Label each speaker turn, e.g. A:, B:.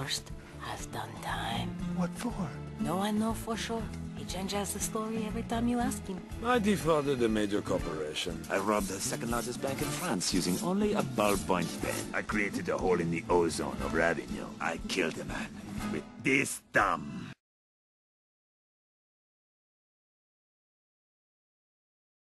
A: Horst has done time.
B: What for?
A: No one know for sure. He changes the story every time you ask him.
C: I defrauded a major corporation.
D: I robbed the second largest bank in France using only a ballpoint pen. I created a hole in the ozone over Avignon. I killed a man with this thumb.